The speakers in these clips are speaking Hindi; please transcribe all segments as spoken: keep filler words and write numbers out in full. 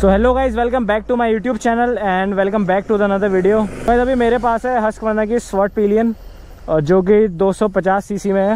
So hello guys, welcome back to my YouTube channel and welcome back to the another video. अभी मेरे पास है हस्कवर्ना की स्वॉट पिलियन जो कि दो सौ पचास सीसी में है।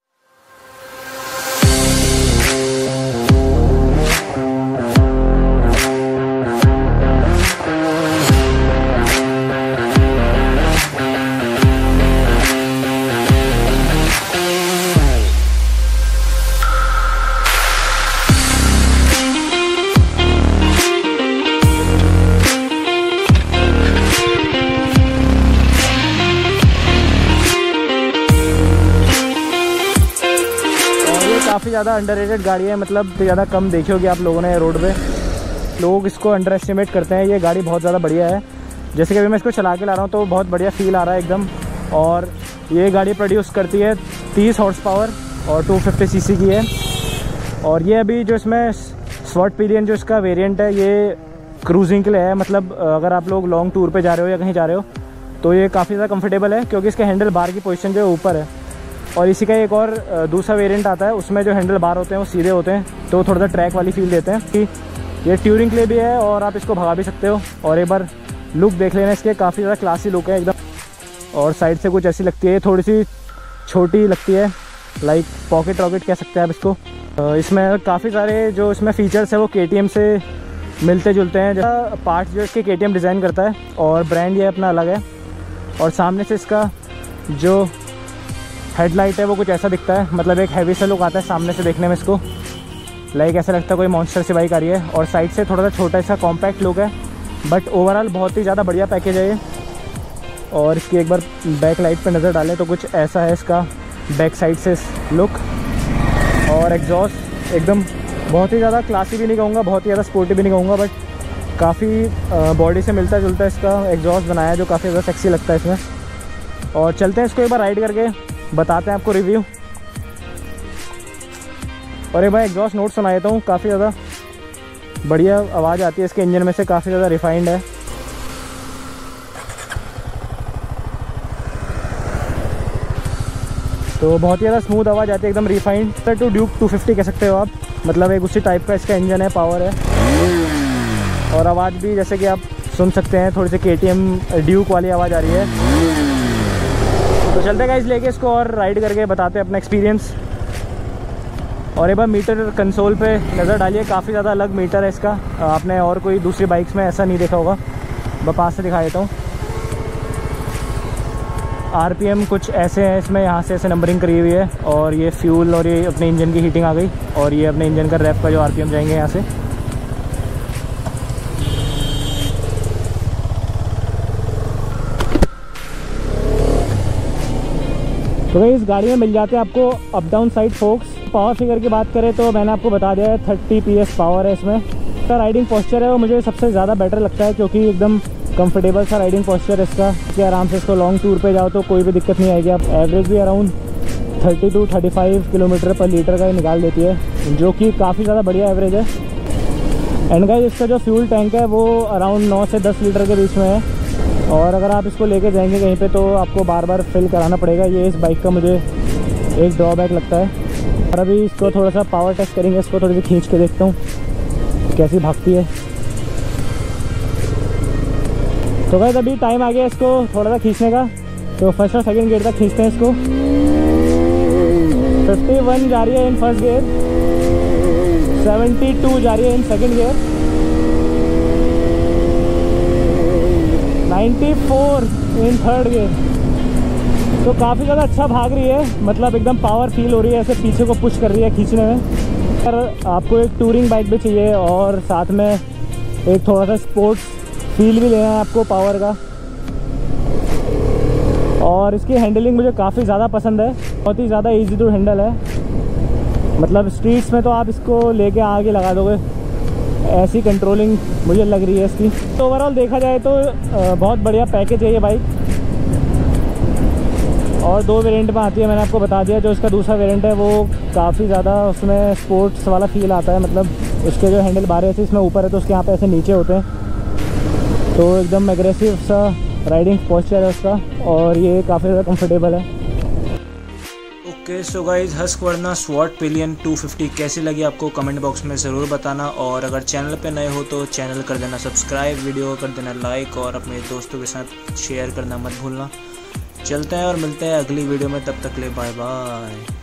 काफ़ी ज़्यादा अंडररेटेड गाड़ी है, मतलब ज़्यादा कम देखी होगी आप लोगों ने रोड पे। लोग इसको अंडर एस्टिमेट करते हैं। ये गाड़ी बहुत ज़्यादा बढ़िया है। जैसे कि अभी मैं इसको चला के ला रहा हूँ तो बहुत बढ़िया फील आ रहा है एकदम। और ये गाड़ी प्रोड्यूस करती है तीस हॉर्स पावर और दो सौ पचास सीसी की है। और ये अभी जो इसमें स्वॉट पिलियन जो इसका वेरिएंट है ये क्रूजिंग के लिए है। मतलब अगर आप लोग लॉन्ग टूर पर जा रहे हो या कहीं जा रहे हो तो ये काफ़ी ज़्यादा कम्फर्टेबल है, क्योंकि इसके हैंडल बार की पोजीशन जो है ऊपर है। और इसी का एक और दूसरा वेरिएंट आता है, उसमें जो हैंडल बार होते हैं वो सीधे होते हैं, तो थोड़ा सा ट्रैक वाली फील देते हैं कि ये ट्यूरिंग के लिए भी है और आप इसको भगा भी सकते हो। और एक बार लुक देख लेना इसके, काफ़ी ज़्यादा क्लासी लुक है एकदम। और साइड से कुछ ऐसी लगती है, थोड़ी सी छोटी लगती है, लाइक पॉकेट रॉकेट कह सकते हैं आप इसको। इसमें काफ़ी सारे जो इसमें फ़ीचर्स है वो के टी एम से मिलते जुलते हैं। जैसा पार्ट जो इसके के टी एम डिज़ाइन करता है और ब्रांड ये अपना अलग है। और सामने से इसका जो हेडलाइट है वो कुछ ऐसा दिखता है, मतलब एक हैवी सा लुक आता है सामने से देखने में इसको, लाइक ऐसा लगता है कोई मॉन्स्टर से बाइक आ रही है। और साइड से थोड़ा सा छोटा सा कॉम्पैक्ट लुक है, बट ओवरऑल बहुत ही ज़्यादा बढ़िया पैकेज है ये। और इसकी एक बार बैक लाइट पे नज़र डालें तो कुछ ऐसा है इसका बैक साइड से लुक। और एग्जॉस्ट एकदम बहुत ही ज़्यादा क्लासी भी नहीं कहूँगा, बहुत ही ज़्यादा स्पोर्टी भी नहीं कहूँगा, बट काफ़ी बॉडी से मिलता जुलता इसका एग्जॉस्ट बनाया है जो काफ़ी ज़्यादा सेक्सी लगता है इसमें। और चलते हैं इसको एक बार राइड करके बताते हैं आपको रिव्यू। और एक भाई एग्जॉस्ट नोट सुना देता हूँ, काफ़ी ज़्यादा बढ़िया आवाज़ आती है इसके इंजन में से, काफ़ी ज़्यादा रिफाइंड है। तो बहुत ही ज़्यादा स्मूथ आवाज़ आती है, एकदम refined. Two Duke two fifty कह सकते हो आप, मतलब एक उसी टाइप का इसका इंजन है, पावर है। और आवाज़ भी जैसे कि आप सुन सकते हैं थोड़ी सी के टी एम ड्यूक वाली आवाज़ आ रही है। तो चलते गाइस लेके इसको और राइड करके बताते हैं अपना एक्सपीरियंस। और एक बार मीटर कंसोल पे नज़र डालिए, काफ़ी ज़्यादा अलग मीटर है इसका। आपने और कोई दूसरी बाइक्स में ऐसा नहीं देखा होगा। मैं पास से दिखा देता हूँ। आरपीएम कुछ ऐसे हैं इसमें, यहाँ से ऐसे नंबरिंग करी हुई है। और ये फ्यूल और ये अपने इंजन की हीटिंग आ गई। और ये अपने इंजन का रैप का जो आरपीएम जाएंगे यहाँ से। तो भाई इस गाड़ी में मिल जाते हैं आपको up down side forks. Power figure की बात करें तो मैंने आपको बता दिया है थर्टी पी एस पावर है इसमें। इसका राइडिंग पोस्चर है वो मुझे सबसे ज़्यादा बेटर लगता है, क्योंकि एकदम कंफर्टेबल सा राइडिंग पोस्चर है इसका, कि आराम से इसको लॉन्ग टूर पे जाओ तो कोई भी दिक्कत नहीं आएगी। आप एवरेज भी around thirty two thirty five kilometre per litre का निकाल देती है, जो कि काफ़ी ज़्यादा बढ़िया एवरेज है। एंड गाइस इसका जो फ्यूल टैंक है वो अराउंड नौ से दस लीटर के बीच में है। और अगर आप इसको लेके जाएंगे कहीं पे तो आपको बार बार फिल कराना पड़ेगा। ये इस बाइक का मुझे एक ड्रॉबैक लगता है। और अभी इसको थोड़ा सा पावर टेस्ट करेंगे, इसको थोड़ी सी खींच के देखता हूँ कैसी भागती है। तो गाइस अभी टाइम आ गया इसको थोड़ा सा खींचने का, तो फर्स्ट और सेकंड गियर तक खींचते हैं इसको। फिफ्टी वन जा रही है in first gear, seventy two जा रही है in second gear, ninety four in third gear. तो काफ़ी ज़्यादा अच्छा भाग रही है, मतलब एकदम पावर फील हो रही है, ऐसे पीछे को पुश कर रही है खींचने में। पर आपको एक टूरिंग बाइक भी चाहिए और साथ में एक थोड़ा सा स्पोर्ट्स फील भी लेना है आपको पावर का। और इसकी हैंडलिंग मुझे काफ़ी ज़्यादा पसंद है, बहुत ही ज़्यादा ईजी टू हैंडल है। मतलब स्ट्रीट्स में तो आप इसको लेके आगे लगा दोगे, ऐसी कंट्रोलिंग मुझे लग रही है इसकी। तो ओवरऑल देखा जाए तो बहुत बढ़िया पैकेज है ये बाइक। और दो वेरिएंट में आती है, मैंने आपको बता दिया। जो इसका दूसरा वेरिएंट है वो काफ़ी ज़्यादा उसमें स्पोर्ट्स वाला फील आता है, मतलब उसके जो हैंडल बार ऐसे इसमें ऊपर है तो उसके यहाँ पे ऐसे नीचे होते हैं, तो एकदम एग्रेसिव सा राइडिंग पोस्चर है उसका। और ये काफ़ी ज़्यादा कंफर्टेबल है। Okay so guys Husqvarna Svartpilen two fifty कैसी लगी आपको कमेंट बॉक्स में ज़रूर बताना। और अगर चैनल पे नए हो तो चैनल कर देना सब्सक्राइब, वीडियो कर देना लाइक और अपने दोस्तों के साथ शेयर करना मत भूलना। चलते हैं और मिलते हैं अगली वीडियो में, तब तक ले बाय बाय।